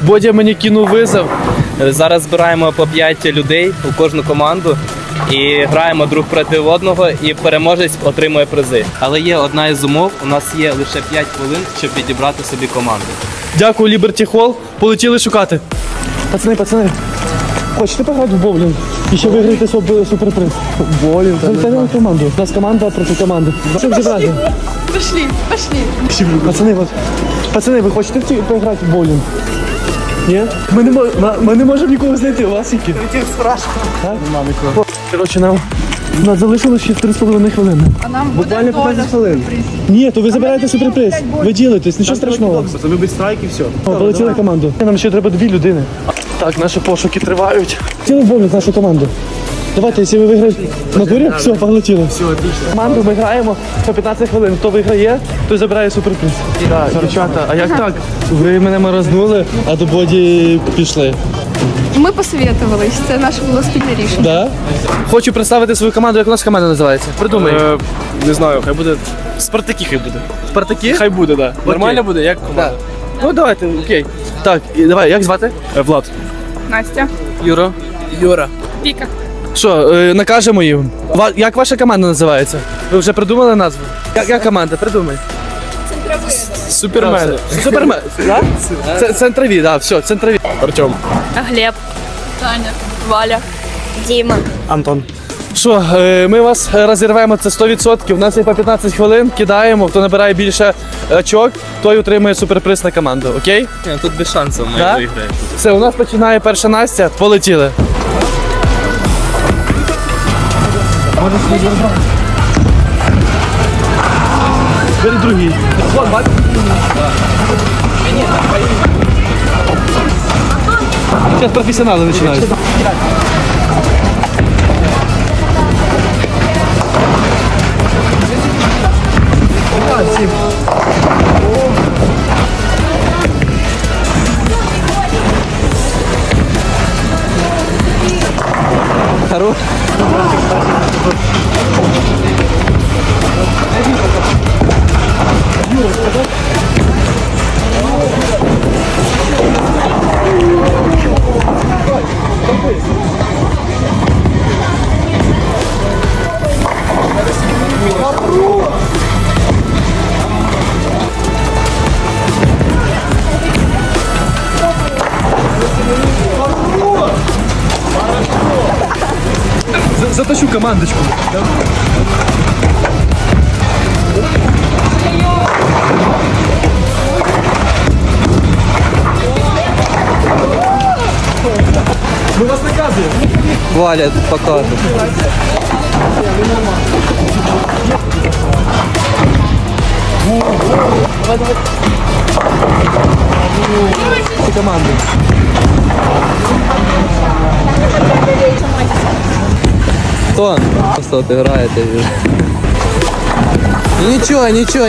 Бодя мені кинув визов. Зараз збираємо по 5 людей у кожну команду і граємо друг проти одного, і переможець отримує призи. Але є одна із умов, у нас є лише 5 хвилин, щоб підібрати собі команду. Дякую, Liberty Hall. Полетіли шукати. Пацани, хочете пограти в боулінг? І ще виграти суперприз? Боулінг? Залетайте на команду. У нас команда проти команди. Щоб зібрати? Пошли. Пацани, ви хочете пограти в боулінг? Ні? Ми не можемо нікого знайти, у вас які? Це страшно. Нема нікого. Коротше, нам залишилось ще 3,5 хвилини. А нам буквально 15 хвилин. Ні, то ви забираєте суперприз. Ви ділитесь, нічого страшного. Вибить страйк і все. Полетіли команду. Нам ще треба 2 людини. Так, наші пошуки тривають. Цілий боулінг нашу команду. Давайте, якщо ви виграєте на дворі, все, полетіли. Все, отлично. Команду ми граємо по 15 хвилин. Хто виграє, той забирає суперприз. Так, дівчата, а як так? Ви мене морознули, а до Боді пішли. Ми посовітувались, це наше було спільне рішення. Да? Хочу представити свою команду, як у нас команда називається. Придумай. Не знаю, хай буде. Спартаки хай буде. Спартаки? Хай буде, так. Да. Нормально буде, як команда? Да. Ну давайте, окей. Так, і давай, як звати? Влад. Настя. Юра. Віка. Що, накажемо їм? Як ваша команда називається? Ви вже придумали назву? Як команда? Придумай. Супермен. Супермен. Центрові, так, все, центрові. Артем. Глеб. Таня. Валя. Діма. Антон. Що, ми вас розірвемо, це 100%. У нас є по 15 хвилин, кидаємо, хто набирає більше очок, той отримує суперприз на команду, окей? Тут без шансів ми Да? виграємо. Все, у нас починає перша Настя, полетіли. Бери другий. Сейчас профессионалы начинают. Хорош. Затащу командочку. Мы вас наказываем. Валя покаже. Всі команди. Хто? Просто от граєте. Нічого, нічого.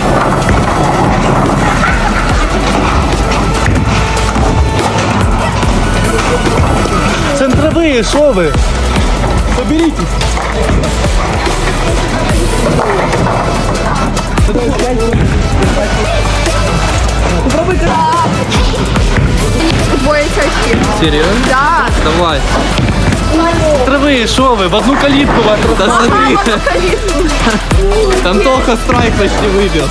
Центровые, шо вы? Соберитесь. Двоє очки. Серйозно? Да. Давай. Центровые, шо вы? В одну калитку вас. Да смотри. Там только страйк почти выбил.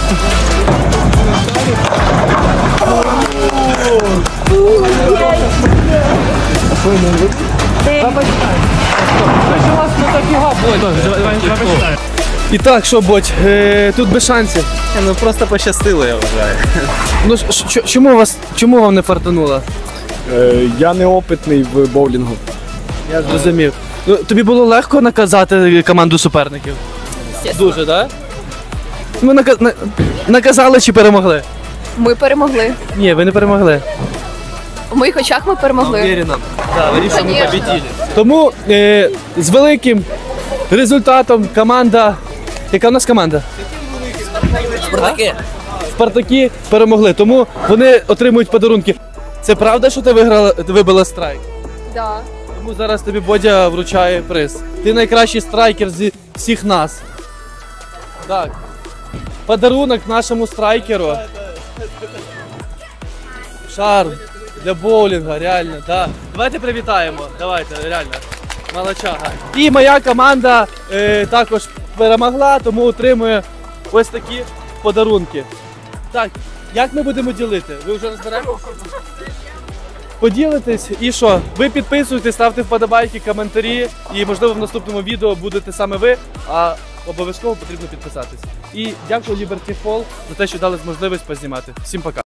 І так, що, Бодь, тут без шансів. Ну просто пощастило, я вважаю. Ну, чому вам не фартануло? Я неопитний в боулінгу. Я зрозумів. Ну, тобі було легко наказати команду суперників? Дуже, так? Ми наказали чи перемогли? Ми перемогли. Ні, ви не перемогли. У моїх очах ми перемогли. Уверенно. Да, говоришь, что мы Конечно. победили. Тому з великим результатом команда... Яка у нас команда? Спартаки. Спартаки перемогли, тому вони отримують подарунки. Це правда, що ти вибила страйк? Да. Тому зараз тобі Бодя вручає приз. Ти найкращий страйкер зі всіх нас. Так. Подарунок нашому страйкеру. Шарм. для боулінга, реально, так. Давайте привітаємо, давайте, реально. Молодчага. І моя команда також перемогла, тому отримує ось такі подарунки. Так, як ми будемо ділити? Ви вже розберемо? Поділитесь і що? Ви підписуйтесь, ставте вподобайки, коментарі і можливо в наступному відео будете саме ви, а обов'язково потрібно підписатись. І дякую Liberty Hall за те, що дали можливість познімати. Всім пока!